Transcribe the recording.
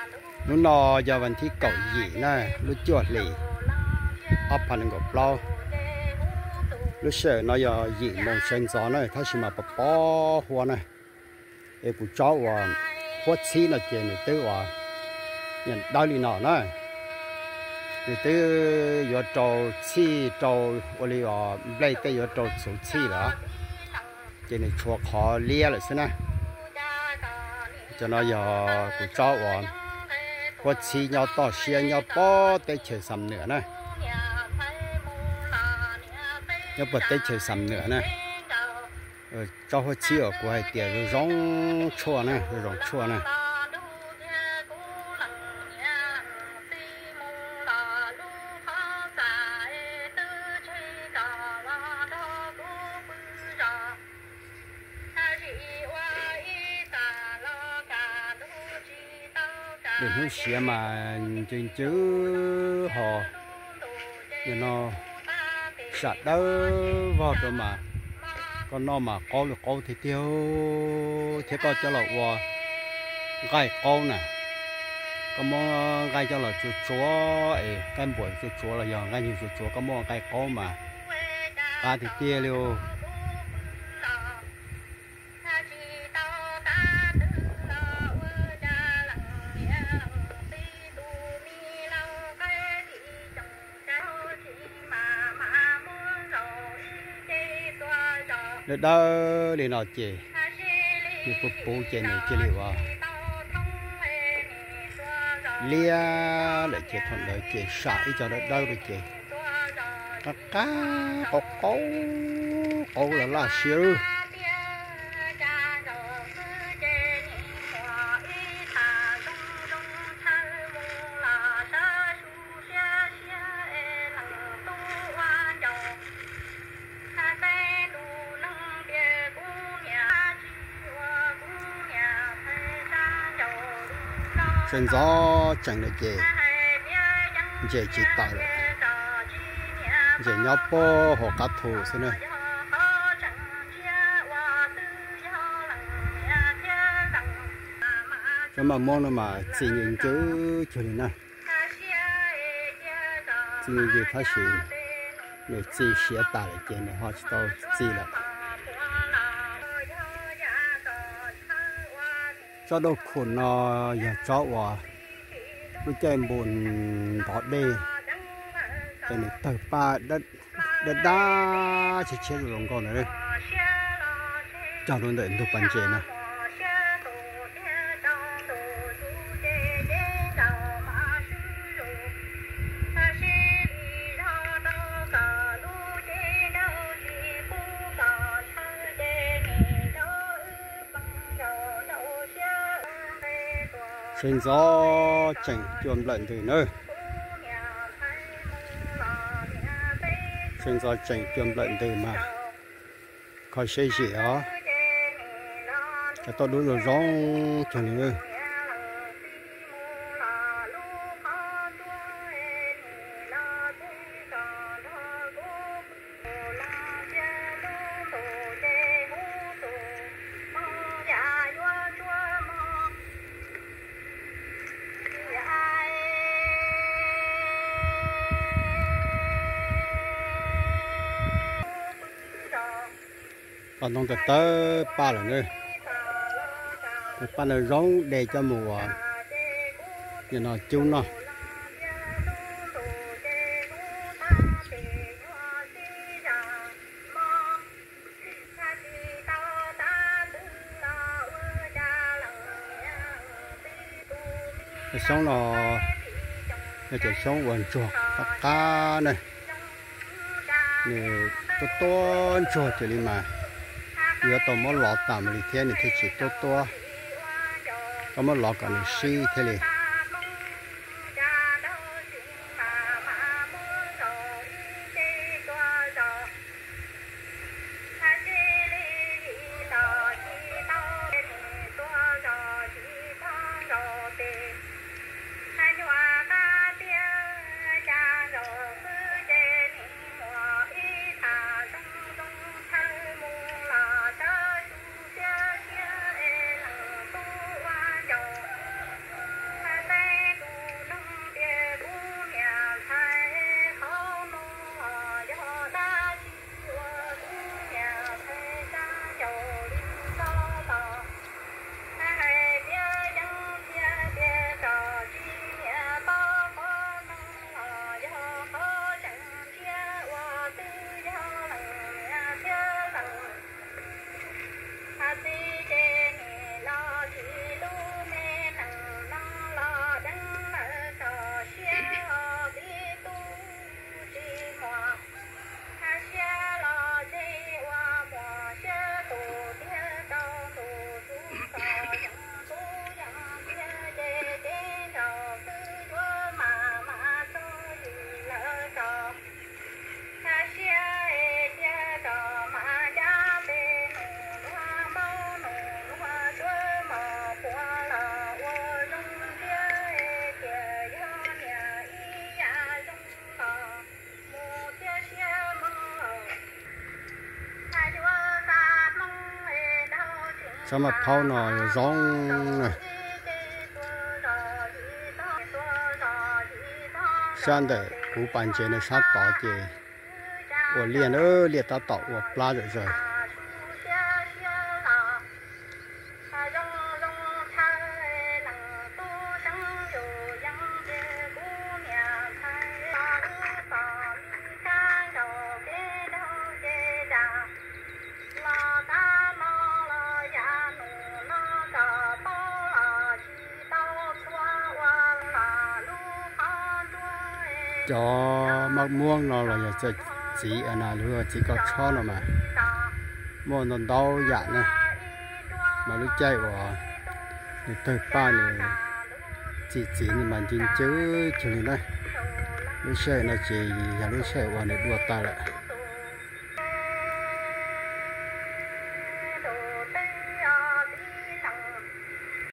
lúc nọ giờวันที่เก่าหยีน่ะlúc chuột lì ấpพันกับเราlúc sợ nó giờหยีมองเชิงซ้อนน่ะถ้าชิมาปะป้อหัวน่ะเอปุจ้าว่าหัวชีน่ะเจนี่ตื้อว่าอย่างดาวลีนอน่ะนี่ตื้อยอดโจชีโจวันนี้ว่าไม่ได้ยอดโจสุชีเหรอเจนี่ชัวคอเลี้ยเลยสินะcho nó giờ cũng cho bọn có chi nhau to xe nhau bó tới chơi sầm nữa này nhau bật tới chơi sầm nữa này cho họ chi ở của hai tiền rồi rong chua này rồi rong chua này để hướng xía mà trên chứ họ cho nó sạch đó vào rồi mà con nó mà có được câu thì tiêu thế có cho là qua gai câu nè có món gai cho là chúa cái buổi chúa là giờ gai nhiều chúa có món gai câu mà gai thì tiêu liêu đó để nó chè như bố bố chè này chè liệu à lia lại chè thuận lợi chè sải cho nó đâu được chè cá có là siêu chân gió chẳng được chỉ tạo rồi chỉ nhau po họ cắt thù xem này cho mà món nó mà chỉ những chữ chữ này chỉ những chữ phát triển để chỉ写打来见的话都记了cho đâu khuẩn nó giờ cho vào cái kem bùn đỏ đê cái này tờ pa đất đá chỉ chết rồi con này đây cho luôn đợi được bàn chè này trên gió chảnh chuồn lợn từ nơi trên gió chảnh chuồn lợn từ mà khỏi xây gì đó cái tôi đối rồi gió chẳng nữa còn trong tới ba lần nữa ba lần giống để cho mùa thì nó chung nó sống nó cái sống quần chuột cá này này to chuột chỉ mà giờ tao mới lọt tạm thì thế này thì chỉ to có mới lọt còn xí thế này sao mà phao nó rong này sang để cú bàn chế này sát tỏ chế của liền liền ta tỏ của pla rồi cho mắc muông nó là cho chỉ ở nào nữa chỉ có cho nó mà mua nó đau dạ nè mà lúc chạy vào từ ba này chỉ mà tin chứ chừng này lúc xe nó chỉ là lúc xe vào này đua ta lại